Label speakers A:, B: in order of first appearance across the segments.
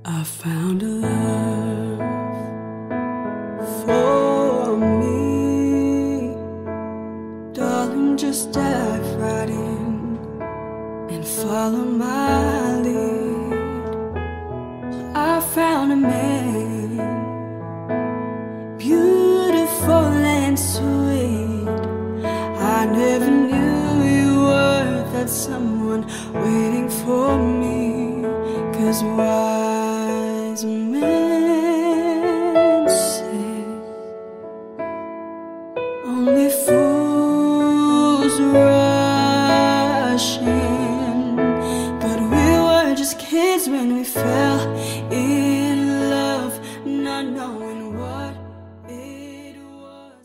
A: I found a love for me. Darling, just dive right in and follow my lead. I found a man, beautiful and sweet. I never knew you were that someone waiting for me. 'Cause wise men say only fools rush in, but we were just kids when we fell in love, not knowing what it was.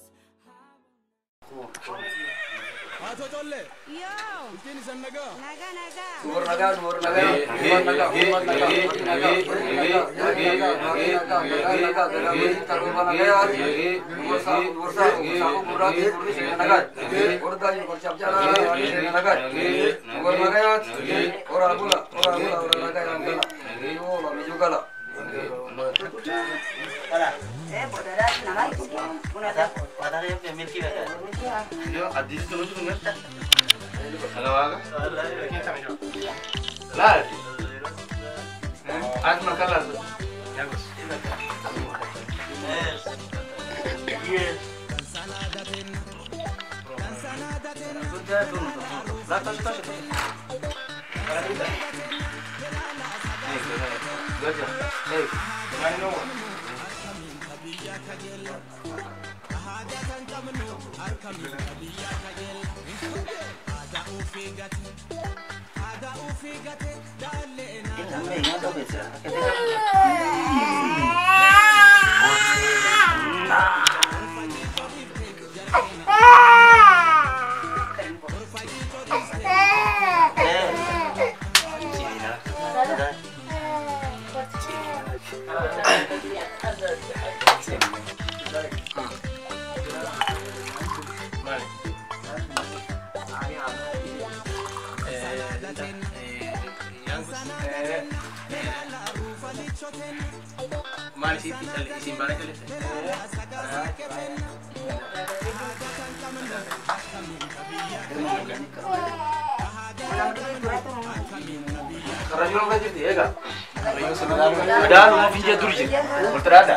B: Ada rumah pinjam dulu sih, ada.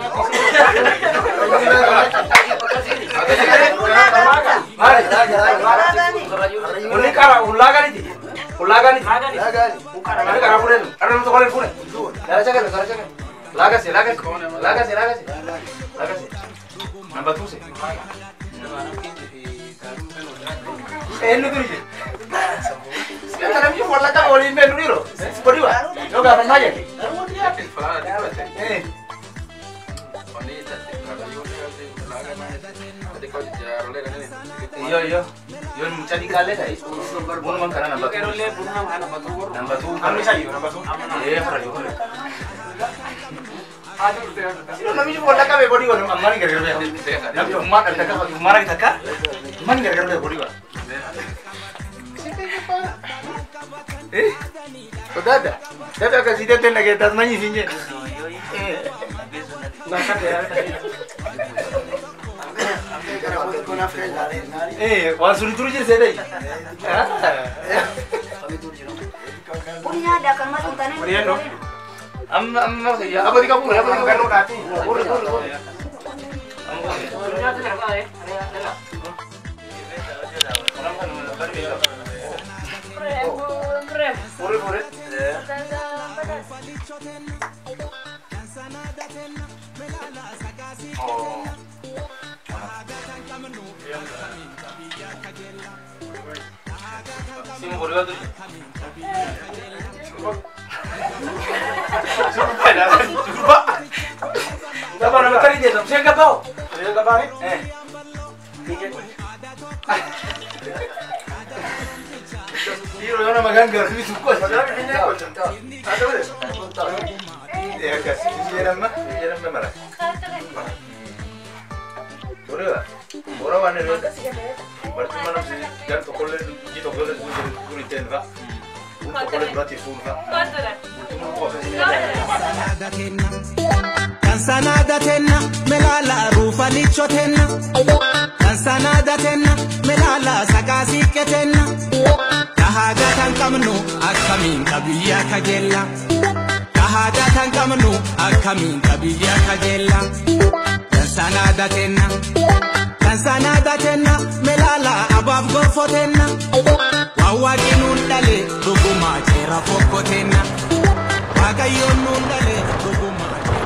B: Ini karena ulagan itu. Ada karena pulen, ada untuk kalian pulen. Lagas sih. Nambah tuh sih. Ini tuh sih. Sekarang ini mau lakukan oleh menu ni loh. Seperti apa? Lo gak pernah aja? Iya. Yo mencari kali dah. Bukan makanan nambah tuh. Nambah tuh. Iya, pernah. Sino namanya mau lakukan body warna mana gara-gara? Nabi umat ada tak? Mana kita kah? Mana gara-gara body warna? Udah ada. Tapi kasih dia tenda kita nanya sini. Masak ya. Wah suruh turun je saya dah.
C: Punya ada kan mas untane.
B: Punya no. Amma ya. Apa di kampung? Apa di kampung nanti? Pur. Punya tu berapa ya? Ada. Pure. Oh. Sini boleh tu. Cuba. Siapa nama kali dia? Siapa tahu? Siapa tahu ni? Hero yang nama ganggar ni suka. Macam ni punya macam tu. Ada boleh? Ya kasih dia nama mana? Boleh tak? Orang mana ni? Berarti mana sih? Jangan tokol ni, kita tokol ni sudah kurang tenga. Tokol berarti full ka.
D: Cansanada tenna, melala rufa licho tenna. Cansanada tenna, melala sakasi ke tenna. Kahaga tankamnu, akamin kabiya kajella. Kahaga tankamnu, akamin kabiya kajella. Cansanada tenna, cansanada tenna, melala abab gofo tenna. Wawagi nundale, ruguma chera foko tenna. Wagayo nundale, ruguma.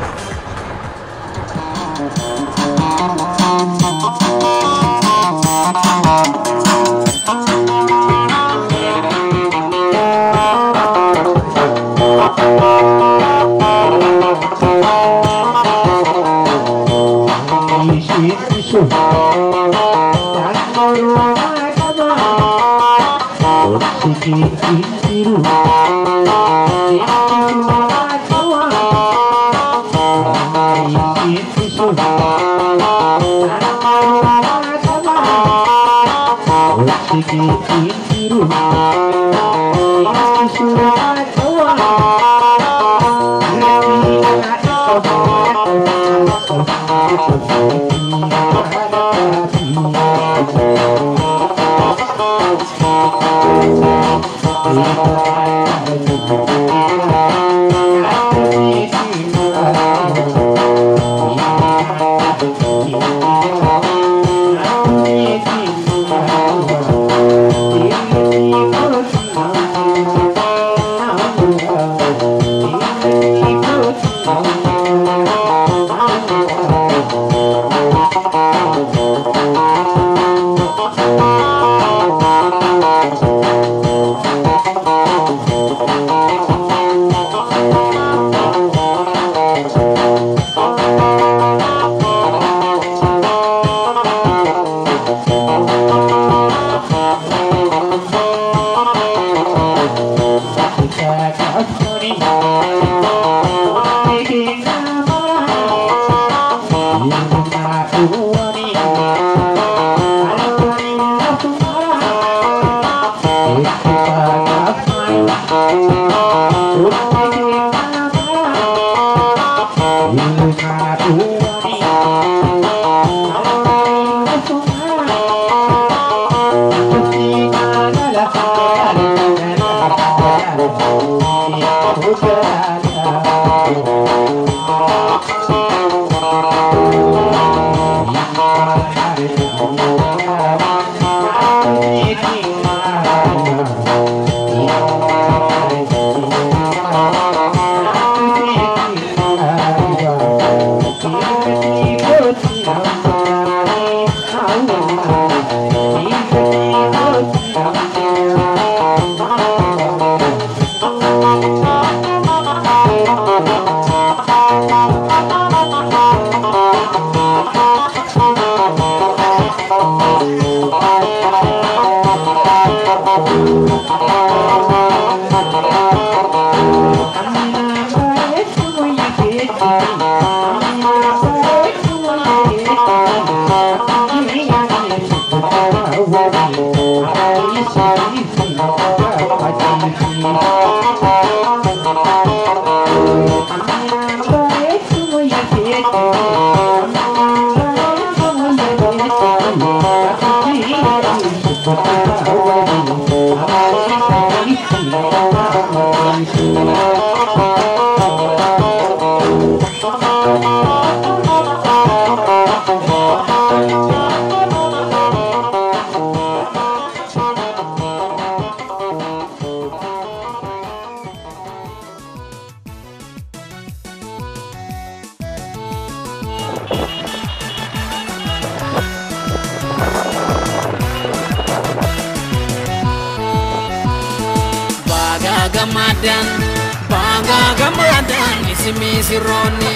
E: Gamadan ismi sironi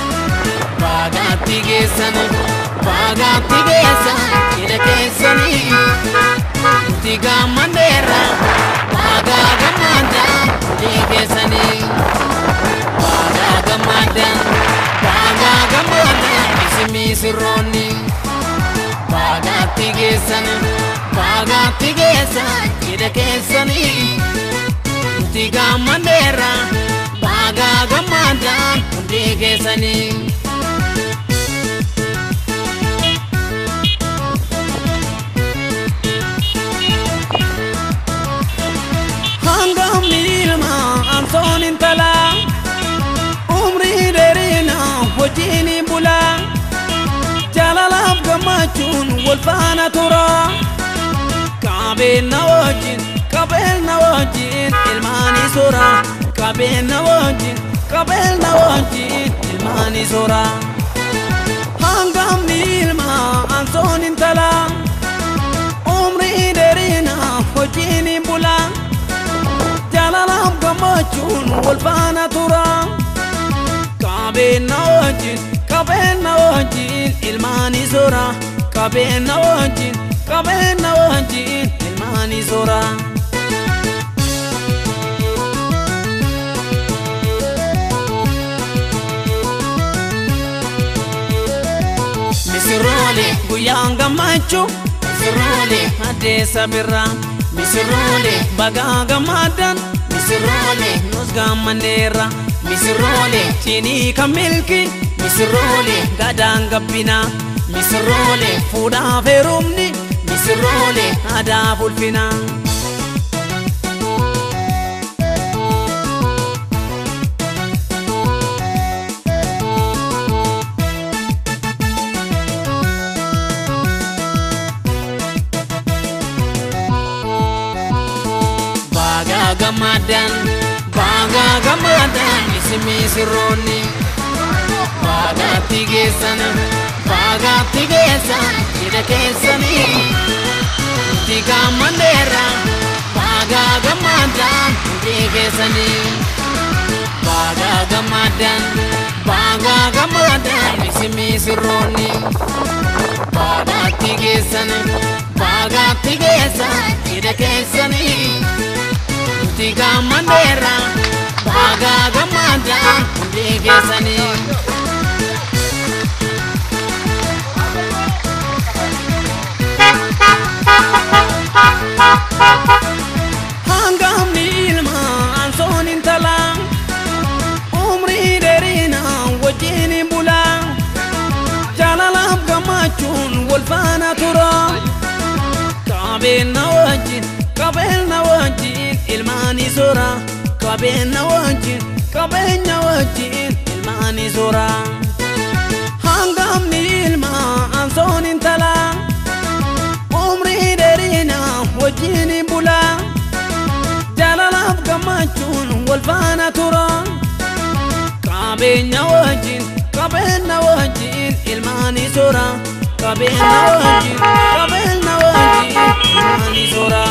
E: bagati gesan ida kesani tiga mandera gamadan digesani gamadan ismi sironi bagati gesan ida kesani tiga mandera baga gammadan hundi keessani hangam ilma amson intala umri derina hojini bula jalalaf gamachun wolfana tura kabena wajin ilmani sura kabena wajin ilmani sura hangam ilma anson intala umri derina hojini bula jalalaf gamachun wolfana tura kabena wajin ilmani sura kabena wajin ilmani sura misirole guyanga macho misirole ade sabira misirole bagaga madan misirole nosga manera misirole chini kamilki misirole gadanga pina misirole fuda verumni misirole ada fulfina baga gamadan ismi sironi baga tigesana ida kesani tiga mandera baga gamadan tigesani baga gamadan ismi sironi baga tigesana ida kesani tiga mandera baga gamadan tigesani hangam ilma anson intala umri derina wajini bula jalalaf gamachun wolfana tura kabena wajin ilmani sura kabena wajin ilmani sura hangam ilma anson intala umri derina wajini bula jalalaf gamachun wolfana tura kabena wajin ilmani sura kabena wajin ilmani sura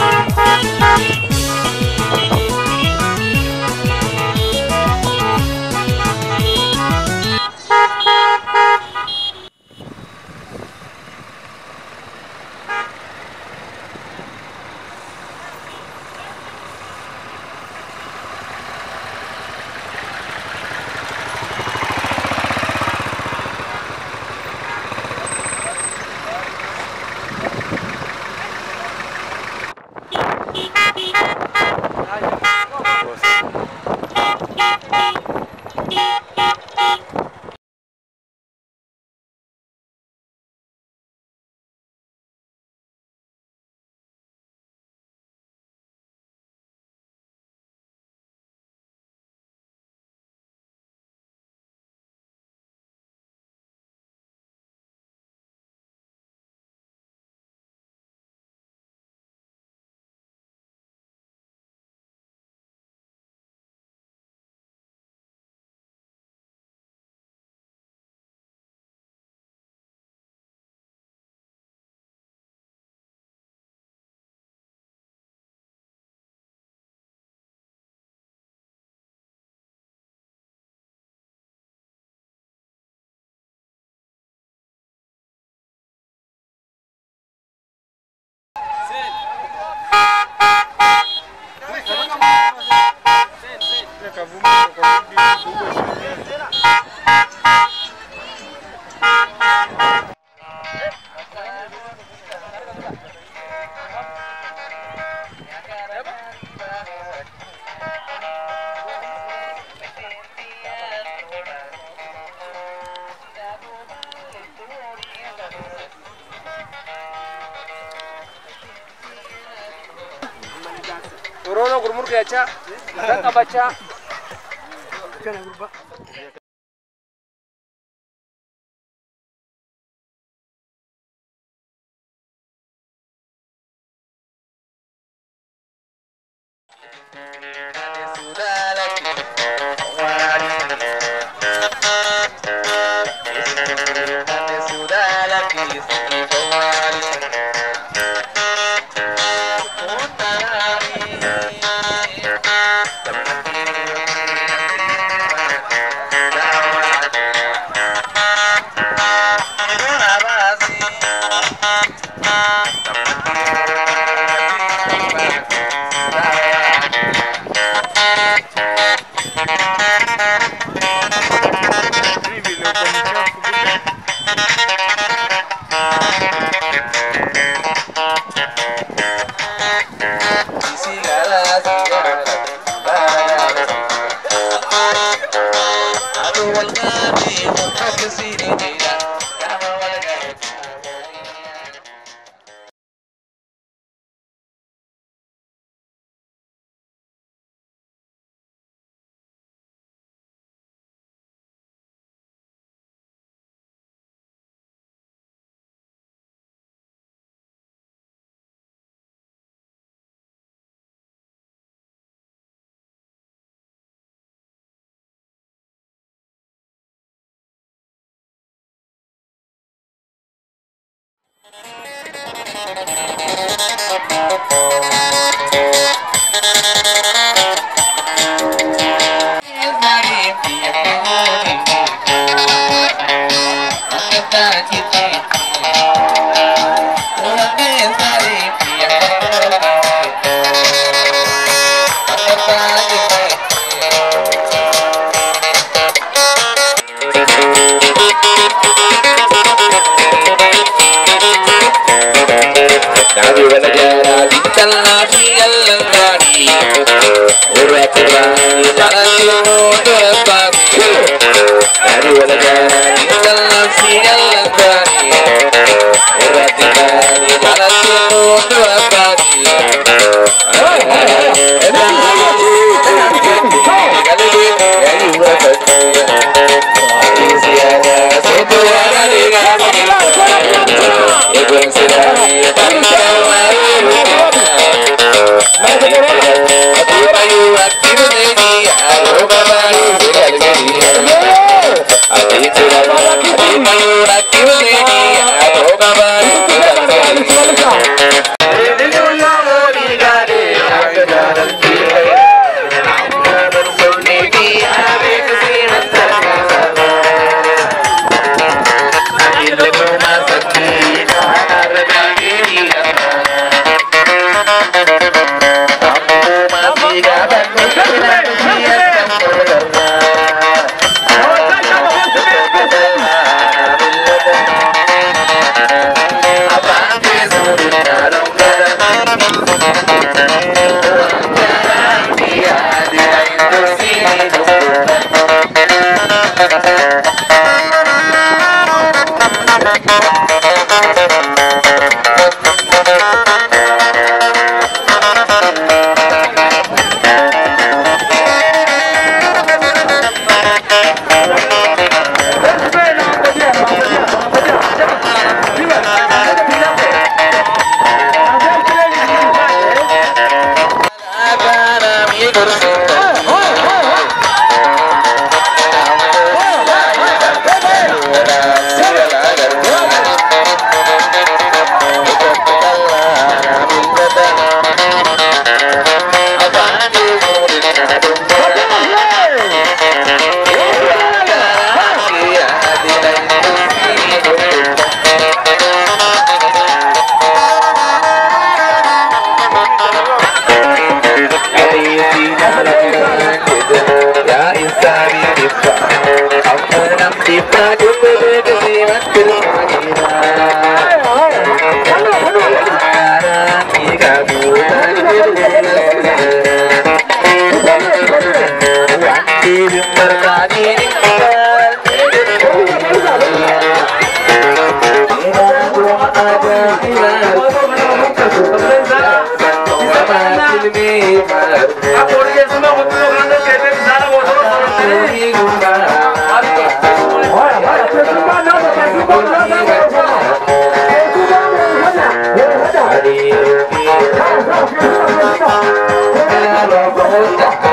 F: gurmur kaca, dan baca.
G: Masih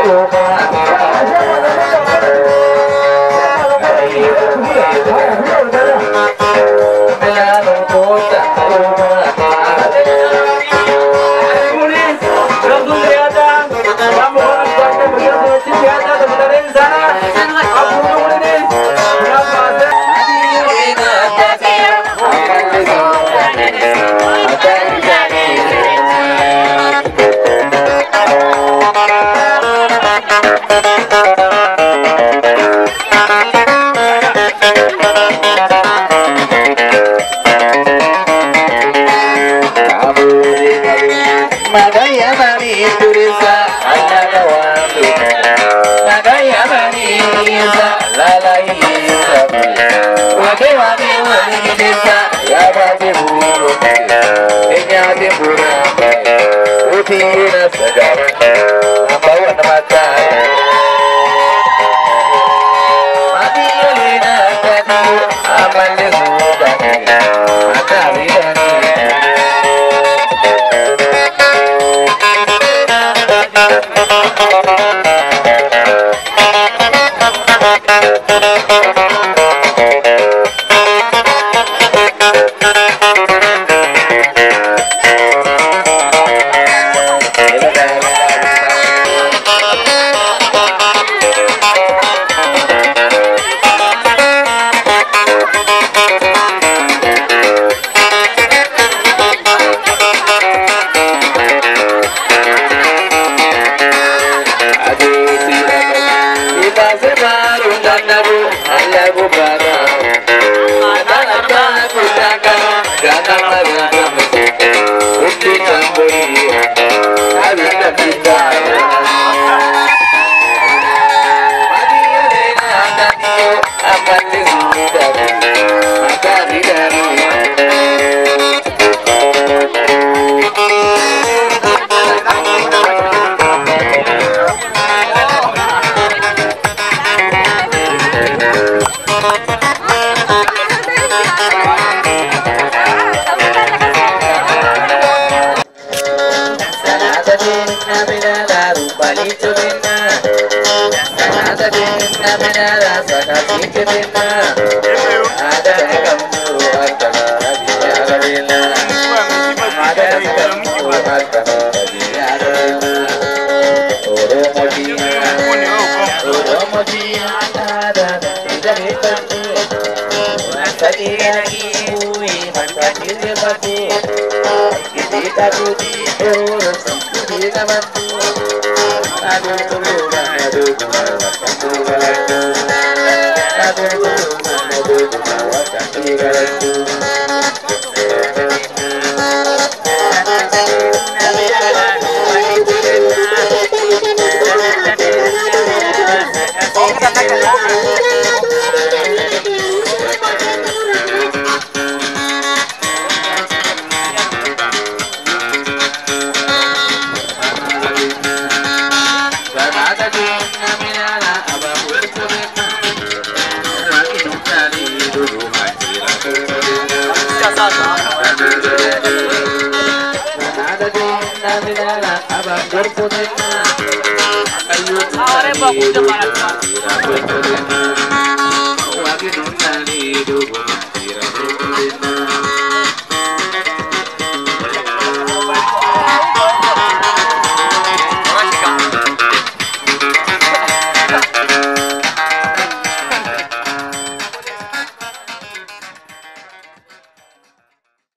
F: Are baku udah malam.